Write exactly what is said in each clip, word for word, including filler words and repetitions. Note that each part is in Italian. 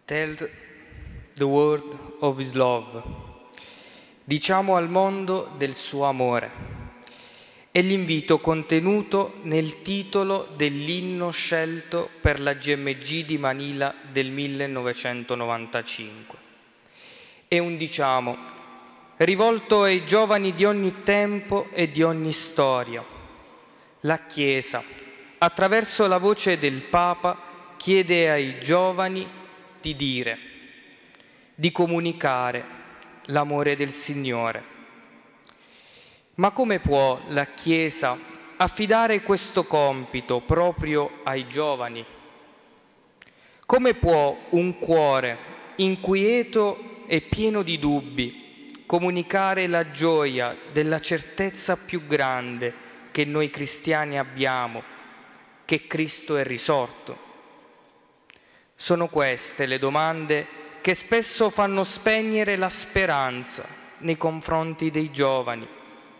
Tell the world of His love. Diciamo al mondo del suo amore. È l'invito contenuto nel titolo dell'inno scelto per la G M G di Manila del millenovecentonovantacinque. È un diciamo rivolto ai giovani di ogni tempo e di ogni storia. La Chiesa, attraverso la voce del Papa, chiede ai giovani di dire, di comunicare l'amore del Signore. Ma come può la Chiesa affidare questo compito proprio ai giovani? Come può un cuore inquieto e pieno di dubbi comunicare la gioia della certezza più grande che noi cristiani abbiamo, che Cristo è risorto? Sono queste le domande che spesso fanno spegnere la speranza nei confronti dei giovani.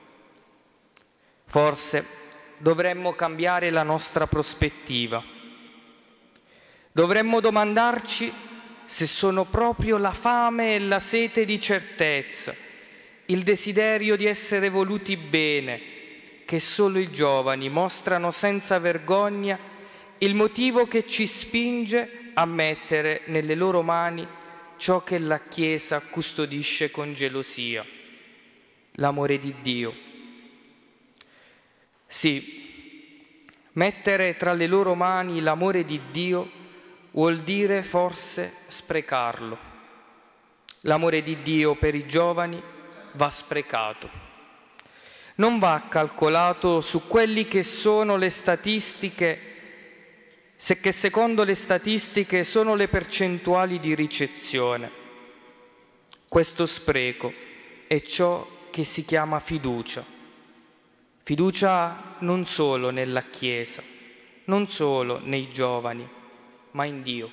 Forse dovremmo cambiare la nostra prospettiva. Dovremmo domandarci se sono proprio la fame e la sete di certezza, il desiderio di essere voluti bene, che solo i giovani mostrano senza vergogna, il motivo che ci spinge a mettere nelle loro mani ciò che la Chiesa custodisce con gelosia, l'amore di Dio. Sì, mettere tra le loro mani l'amore di Dio vuol dire forse sprecarlo. L'amore di Dio per i giovani va sprecato. Non va calcolato su quelli che sono le statistiche, se che secondo le statistiche sono le percentuali di ricezione. Questo spreco è ciò che si chiama fiducia. Fiducia non solo nella Chiesa, non solo nei giovani, ma in Dio.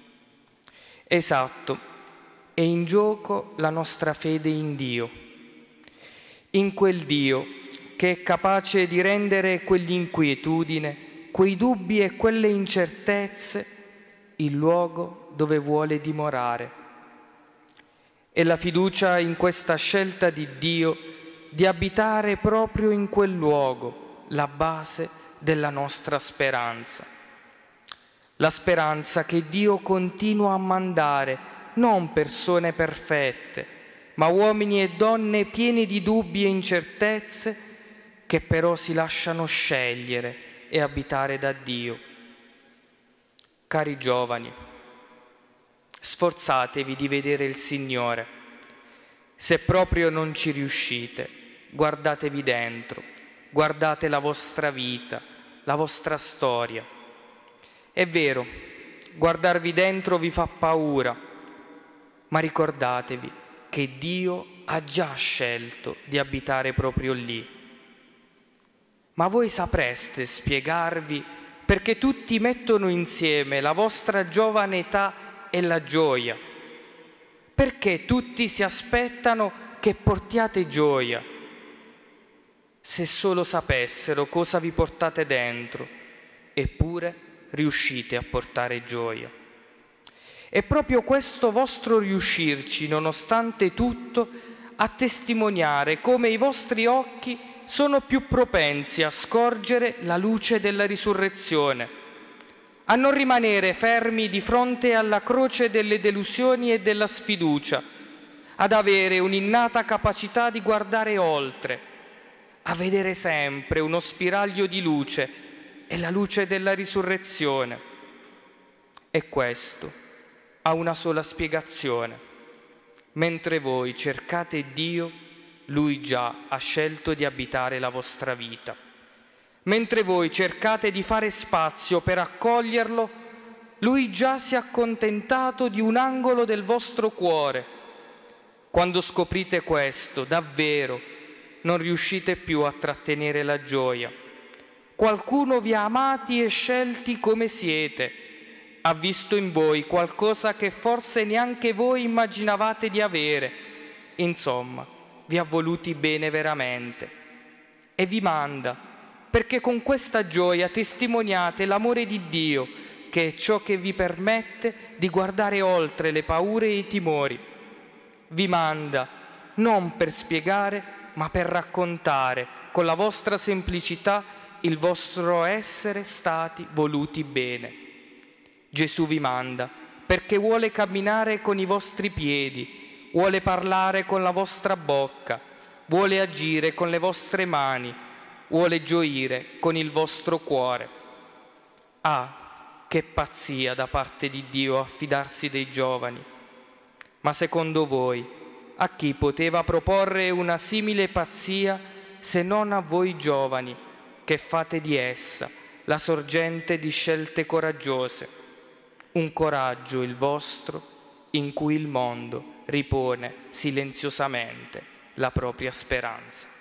Esatto, è in gioco la nostra fede in Dio, in quel Dio che è capace di rendere quell'inquietudine, quei dubbi e quelle incertezze il luogo dove vuole dimorare. E la fiducia in questa scelta di Dio di abitare proprio in quel luogo, la base della nostra speranza. La speranza che Dio continua a mandare non persone perfette, ma uomini e donne pieni di dubbi e incertezze che però si lasciano scegliere e abitare da Dio. Cari giovani, sforzatevi di vedere il Signore. Se proprio non ci riuscite, guardatevi dentro, guardate la vostra vita, la vostra storia. È vero, guardarvi dentro vi fa paura, ma ricordatevi che Dio ha già scelto di abitare proprio lì. Ma voi sapreste spiegarvi perché tutti mettono insieme la vostra giovane età e la gioia? Perché tutti si aspettano che portiate gioia? Se solo sapessero cosa vi portate dentro, eppure riuscite a portare gioia. È proprio questo vostro riuscirci, nonostante tutto, a testimoniare come i vostri occhi sono più propensi a scorgere la luce della risurrezione, a non rimanere fermi di fronte alla croce delle delusioni e della sfiducia, ad avere un'innata capacità di guardare oltre, a vedere sempre uno spiraglio di luce e la luce della risurrezione. E questo ha una sola spiegazione. Mentre voi cercate Dio, Lui già ha scelto di abitare la vostra vita. Mentre voi cercate di fare spazio per accoglierlo, Lui già si è accontentato di un angolo del vostro cuore. Quando scoprite questo, davvero, non riuscite più a trattenere la gioia. Qualcuno vi ha amati e scelti come siete, ha visto in voi qualcosa che forse neanche voi immaginavate di avere. Insomma, vi ha voluti bene veramente e vi manda, perché con questa gioia testimoniate l'amore di Dio che è ciò che vi permette di guardare oltre le paure e i timori. Vi manda non per spiegare, ma per raccontare con la vostra semplicità il vostro essere stati voluti bene. Gesù vi manda perché vuole camminare con i vostri piedi, vuole parlare con la vostra bocca, vuole agire con le vostre mani, vuole gioire con il vostro cuore. Ah, che pazzia da parte di Dio affidarsi dei giovani! Ma secondo voi, a chi poteva proporre una simile pazzia se non a voi giovani, che fate di essa la sorgente di scelte coraggiose? Un coraggio il vostro in cui il mondo ripone silenziosamente la propria speranza.